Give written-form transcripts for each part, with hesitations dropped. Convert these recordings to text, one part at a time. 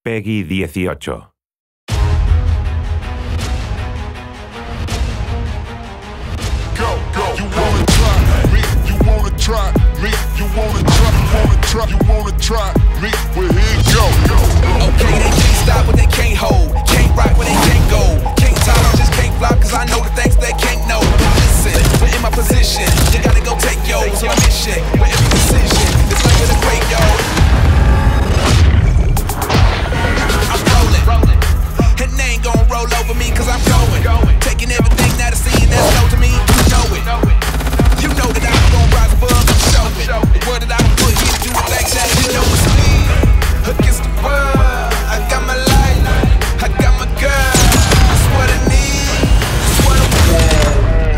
Peggy 18. You wanna try me? You wanna try me? You wanna try me? Well, here you go. Okay, they can't stop what they can't hold, can't rock what they can't go, can't talk, just can't flop, cause I know the things they can't know. Listen, we're in my position, you gotta go take yours on a mission. For every decision, it's like with a great yo. I'm rolling, and they ain't gon' roll over me cause I'm going. Taking everything that I see and that's known to me, you know it. You know that I'm gon' rise above and show it. The word that I put here to do the things that you know it's me. Against the world, I got my life, I got my girl. That's what I need, that's what I want.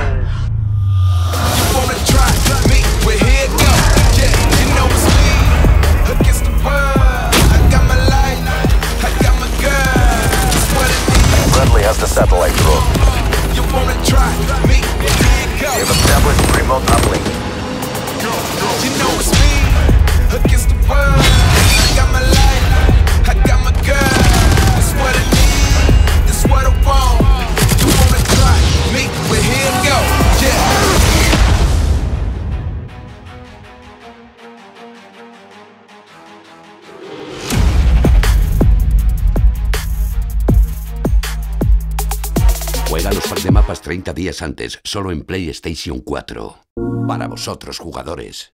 You wanna try me? Well, here it go. Yeah, you know it's me. Against the world, I got my life, I got my girl. That's what I need. Friendly has the satellite drone. You wanna try me? Well, here it go. We have established remote uplink. You know it's me. Against the world, I got my life, I got my girl. That's what I need, that's what I want. You wanna try me? Well, here it go. Yeah. Juega los pack de mapas 30 días antes, solo en PlayStation 4. Para vosotros, jugadores.